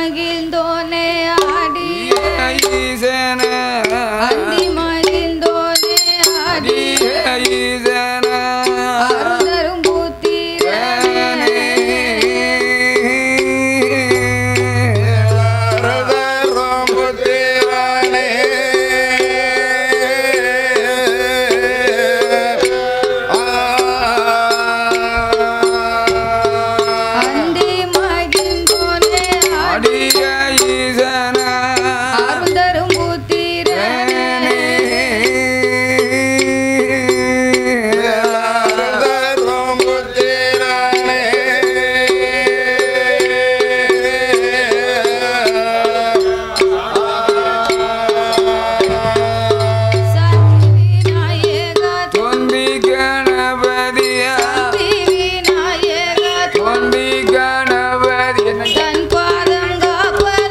மகிழ்ந்தோனே ஆடிய ஈசன அந்தி மகிழ்ந்தோனே ஆடிய ஈசன அருந்தரும் புத்திரனே அந்தி மகிழ்ந்தோனே ஆடிய ஈசன அருந்தரும் புத்திரனே சக்திவிநாயகா தொந்தி கணபதியா விநாயகா தொந்தி கணபதி தன் பாதம் காப்பதே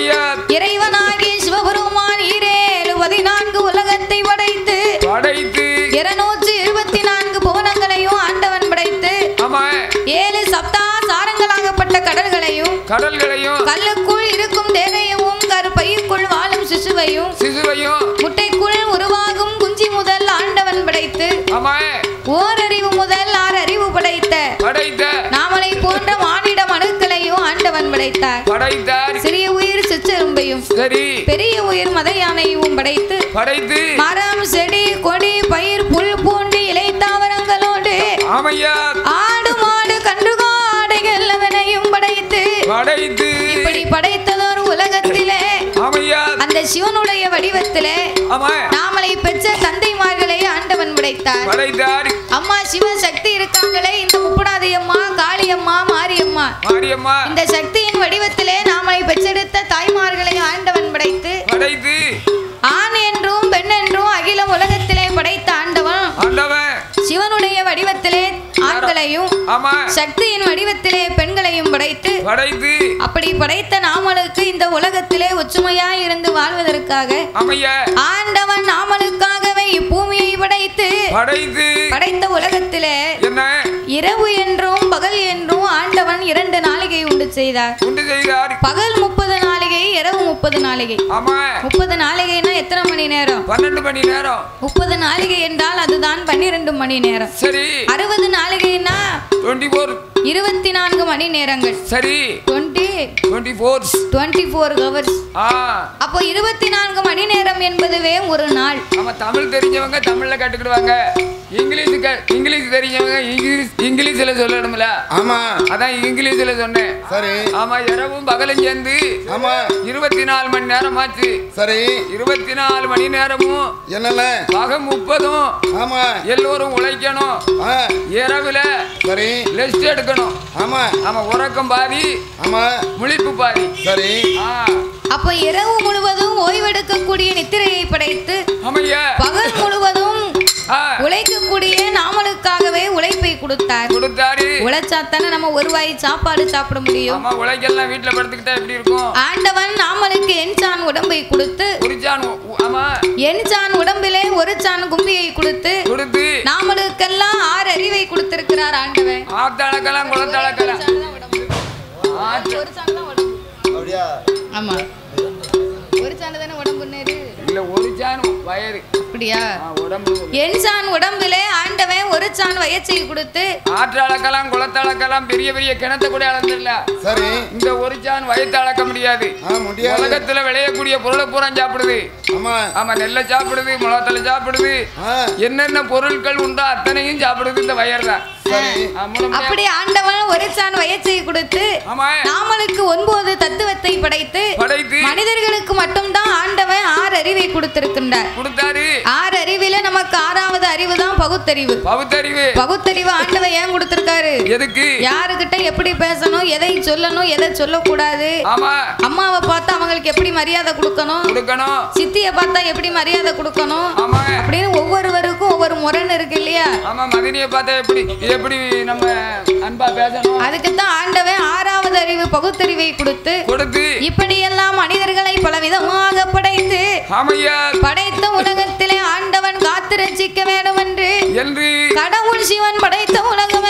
ஆமையா இறைவனாகிய சிவபெருமான் 14 உலகத்தை படைத்து 224 புவனங்களையும் ஆண்டவன் படைத்து 7 சப்தா சாரங்களாகப்பட்ட கடல்களையும் கல்லுக்குள் இருக்கும் தேகையும் கருப்பைக்குள் வாழும் சிசுவையும் முட்டைக்குள் உருவாகும் குஞ்சி முதல் ஆண்டவன் படைத்து ஓரறிவு முதல் 6 அறிவு படைத்த நாமலை போன்ற மானிட மனுக்களையும் ஆண்டவன் படைத்தார் சிறிய உயிர் சிற்றெரும்பையும் பெரிய உயிர் மத யானையும் படைத்து மரம் செடி கொடி பயிர் புல் பூண்டு இலை தாவரங்களோடு ஆடு மாடு கன்றுகாடைகள் அவனையும் படைத்து இப்படி படைத்ததோர் உலகத்திலே அந்த சிவனுடைய வடிவத்திலே நாமலை பெற்ற தந்தைமார்களை ஆண்டவன் படைத்தார் அம்மா சிவசக்தி இருக்காங்களே இந்த முப்படாதி அம்மா காளியம்மா மாரியம்மா இந்த சக்தியின் வடிவத்திலே நாமலை பெற்றெடுத்த தாய்மார்களை ஆண்டவன் படைத்து ஆண் என்றும் பெண் என்றும் அகிலம் உலகத்திலே படைத்த ஆண்டவன் சிவனுடைய வடிவத்திலே ஆண்களையும் சக்தியின் வடிவத்திலே பெண்களையும் படைத்து அப்படி படைத்த நாமளுக்கு இந்த உலகத்திலே ஒற்றுமையாய் இருந்து வாழ்வதற்காக ஆண்டவன் நாமளுக்காகவே இப்பூமியை படைத்த உலகத்திலே இரவு என்றும் பகல் என்றும் ஆண்டவன் 2 நாளிகை உண்டு செய்தார் பகல் 30 நாளிகை இரவு 30 நாளிகை 30 நாளிகைனா எத்தனை மணி நேரம் 12 மணி நேரம் 30 நாளிகை என்றால் அதுதான் 12 மணி நேரம் 60 நாளிகைனா 24 மணி நேரங்கள் 24 ஹவர்ஸ் அப்போ 24 மணி நேரம் என்பதுவே ஒரு நாள் தமிழ் தெரிஞ்சவங்க தமிழ்ல கட்டுக்கிடுவாங்க இங்கிலீஷ் தெரிஞ்சவங்க இங்கிலீஷ்ல சொல்லணும்ல அதான் இங்கிலீஷ்ல சொன்னேன் ஆமா இரவும் பகலும் சேர்ந்து 24 மணி நேரம் ஆச்சு 24 மணி நேரமும் பகம் 30 எல்லோரும் உழைக்கணும் இரவுல ரெஸ்ட் எடுக்கணும் உறக்கம் பாதி முழிப்பு பாதி அப்ப இரவு முழுவதும் ஓய்வெடுக்கக்கூடிய நித்திரையை படைத்து பகல் முழுவதும் உழைக்கக்கூடிய நாமளுக்காகவே உழைப்பை கொடுத்தாரு உழைச்சாத்தானே நம்ம ஒரு வாய் சாப்பாடு சாப்பிட முடியும் உழைக்கலாம் வீட்டுல படுத்துக்கிட்டா எப்படி இருக்கும் ஆண்டவன் நாமளுக்கு எண்சான் உடம்பை கொடுத்து எண்சான் உடம்பிலே ஒரு சான் கும்பியை கொடுத்து நாமளுக்கெல்லாம் 6 அறிவை கொடுத்திருக்கிறார் ஆண்டவன் ஆத்தளக்கலாம் குளத்தளக்கலாம் ஆமா ஒரு சான் தானே உடம்பு நேரு இல்ல ஒரு சான் வயறு அப்படியா எண்சான் உடம்பிலே ஆண்டவன் ஒரு சான் வயச்சை கொடுத்து ஆற்றளக்கலாம் குளத்தளக்கலாம் பெரிய பெரிய கிணத்தை கூட அளந்துடல இந்த ஒரு சான் வயத்தை அளக்க முடியாது உலகத்துல விளையக்கூடிய பொருளை பூரா சாப்பிடுது நெல்லை சாப்பிடுது முளத்தலை சாப்பிடுது என்னென்ன பொருட்கள் உண்டோ அத்தனையும் சாப்பிடுது இந்த வயர் தான் அப்படி ஆண்டவன் ஒரு சான் வயச்சை கொடுத்து நாமளுக்கு 9 தத்துவத்தை படைத்து மனிதர்களுக்கு மட்டும்தான் ஆண்டவன் 6 அறிவை கொடுத்திருக்கின்றார் 6 அறிவில நமக்கு 6வது அறிவு தான் பகுத்தறிவு ஆண்டவன் ஏன் கொடுத்திருக்காரு எதுக்கு யாருக்கிட்ட எப்படி பேசணும் எதை சொல்லணும் எதை சொல்லக்கூடாது அம்மாவை பார்த்தா அவங்களுக்கு எப்படி மரியாதை கொடுக்கணும் சித்தியை பார்த்தா எப்படி மரியாதை கொடுக்கணும் அப்படின்னு ஒவ்வொருவருக்கும் ஒவ்வொரு முரண் இருக்கு இல்லையா மதினியை பார்த்தா எப்படி நம்ம அன்பா பேசணும் அதுக்குத்தான் ஆண்டவன் 6வது அறிவு பகுத்தறிவை கொடுத்து இப்படியெல்லாம் மனிதர்களை பலவிதமாக படைத்த உலகத்திலே ஆண்டவன் காத்து ரட்சிக்க வேண்டும் என்று கடவுள் சிவன் படைத்த உலகம்